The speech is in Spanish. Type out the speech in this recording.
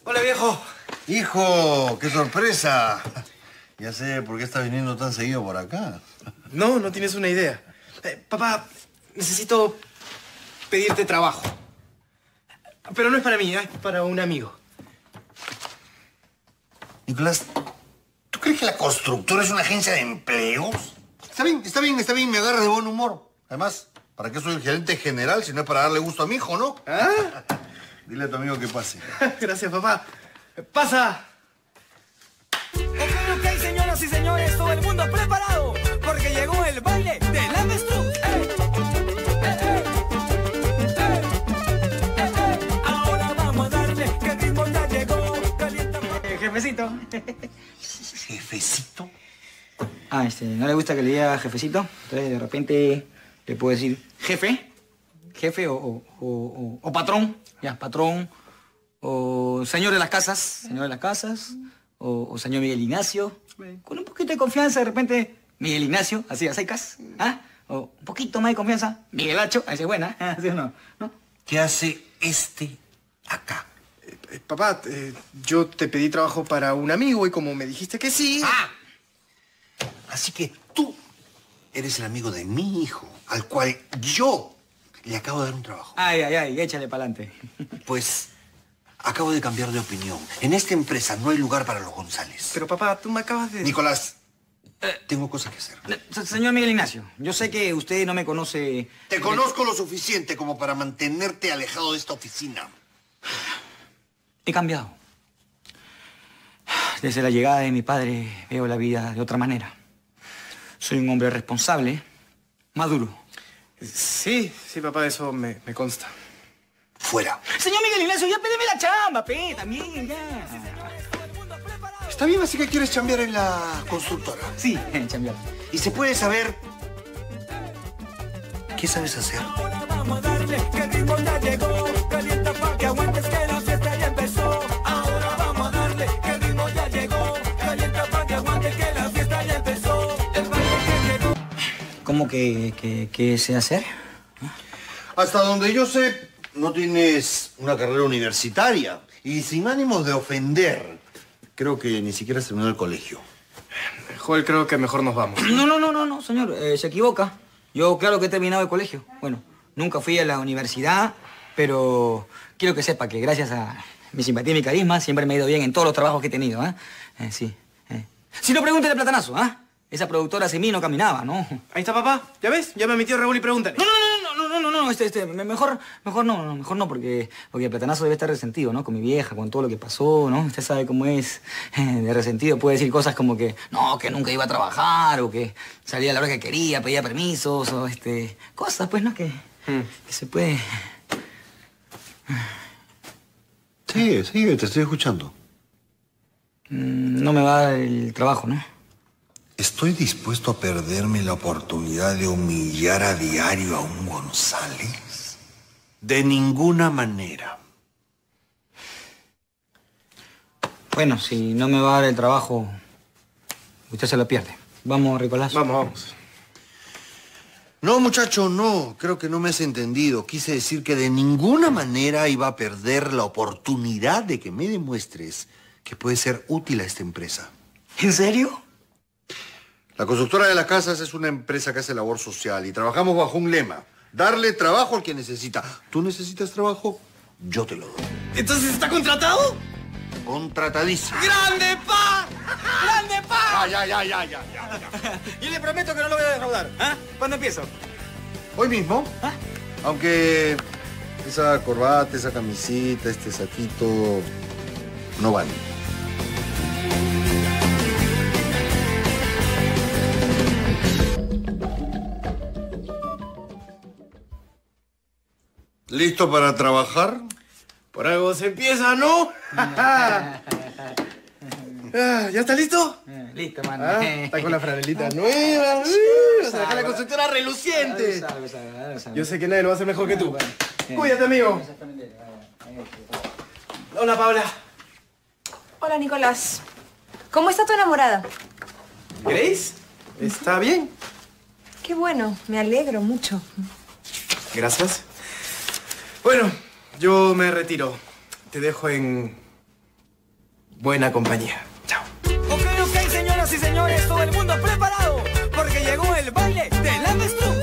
Hola, viejo. Hijo, qué sorpresa. Ya sé por qué estás viniendo tan seguido por acá. No tienes una idea. Papá, necesito pedirte trabajo. Pero no es para mí, es para un amigo. Nicolás, ¿tú crees que la constructora es una agencia de empleos? Está bien, me agarra de buen humor. Además, ¿para qué soy el gerente general si no es para darle gusto a mi hijo, no? ¿Ah? Dile a tu amigo que pase. Gracias, papá. ¡Pasa! Ok, señoras y señores, todo el mundo preparado, porque llegó el baile del avestruz. Ahora vamos a darle, que el ritmo ya llegó. Calienta. Jefecito. ¿Jefecito? ¿No le gusta que le diga jefecito? Entonces, de repente, le puedo decir jefe. Jefe o patrón. Ya, patrón. O señor de las casas. Señor de las casas. O señor Miguel Ignacio. Con un poquito de confianza, de repente, Miguel Ignacio, así a secas. ¿Ah? O un poquito más de confianza, Miguel Hacho, así es buena. ¿Así o no? ¿No? ¿Qué hace este acá? Papá, yo te pedí trabajo para un amigo y como me dijiste que sí... ¡Ah! Así que tú eres el amigo de mi hijo, al cual yo le acabo de dar un trabajo. Ay, échale pa'lante. Pues acabo de cambiar de opinión. En esta empresa no hay lugar para los González. Pero papá, tú me acabas de... Nicolás, tengo cosas que hacer. Señor Miguel Ignacio, yo sé que usted no me conoce... Te conozco lo suficiente como para mantenerte alejado de esta oficina. He cambiado. Desde la llegada de mi padre veo la vida de otra manera. Soy un hombre responsable, maduro. Sí, papá, eso me consta. Fuera. Señor Miguel Ignacio, ya pídeme la chamba, también, ya. Está bien, así que quieres chambear en la constructora. Sí, chambear. ¿Y se puede saber qué sabes hacer? Ahora vamos a darle, que el ritmo ya llegó. Calienta pa' que aguantes que la fiesta ya empezó. Ahora vamos a darle, que el ritmo ya llegó. Calienta pa' que aguantes que la fiesta ya empezó. El baile que llegó. ¿Cómo que sé hacer? Hasta donde yo sé, no tienes una carrera universitaria. Y sin ánimos de ofender, creo que ni siquiera has terminado el colegio. Joel, creo que mejor nos vamos. No, señor, se equivoca. Yo claro que he terminado el colegio. Bueno, nunca fui a la universidad, pero quiero que sepa que gracias a mi simpatía y mi carisma siempre me ha ido bien en todos los trabajos que he tenido, ¿eh? Sí. Si no, pregúntele a Platanazo, ¿ah? Esa productora sin mí no caminaba, ¿no? Ahí está, papá. ¿Ya ves? Llama a mi tío Raúl y pregúntale. No, mejor no, porque Platanazo debe estar resentido, ¿no? Con mi vieja, con todo lo que pasó, ¿no? Usted sabe cómo es de resentido. Puede decir cosas como que que nunca iba a trabajar, o que salía a la hora que quería, pedía permisos, o cosas, pues, ¿no? Que se puede... Sí, te estoy escuchando. No me va a dar el trabajo, ¿no? Estoy dispuesto a perderme la oportunidad de humillar a diario a un González. De ninguna manera. Bueno, si no me va a dar el trabajo, usted se lo pierde. Vamos, Nicolás. Vamos. No, muchacho, no. Creo que no me has entendido. Quise decir que de ninguna manera iba a perder la oportunidad de que me demuestres que puede ser útil a esta empresa. ¿En serio? La constructora de las casas es una empresa que hace labor social y trabajamos bajo un lema: darle trabajo al que necesita. ¿Tú necesitas trabajo? Yo te lo doy. ¿Entonces está contratado? Contratadísimo. ¡Grande, pa! ¡Grande, pa! Ya. Y le prometo que no lo voy a defraudar. ¿Ah? ¿Cuándo empiezo? Hoy mismo. ¿Ah? Aunque esa corbata, esa camisita, este saquito no vale. ¿Listo para trabajar? Por algo se empieza, ¿no? ¿Ya está listo? Listo, mano. Está con la franelita nueva. O sea, la constructora reluciente. Yo sé que nadie lo va a hacer mejor que tú. Cuídate, amigo. Hola, Paula. Hola, Nicolás. ¿Cómo está tu enamorada? ¿Grace? ¿Está bien? Qué bueno, me alegro mucho. Gracias. Bueno, yo me retiro. Te dejo en buena compañía. Chao. Ok, señoras y señores, todo el mundo preparado, porque llegó el baile del avestruz.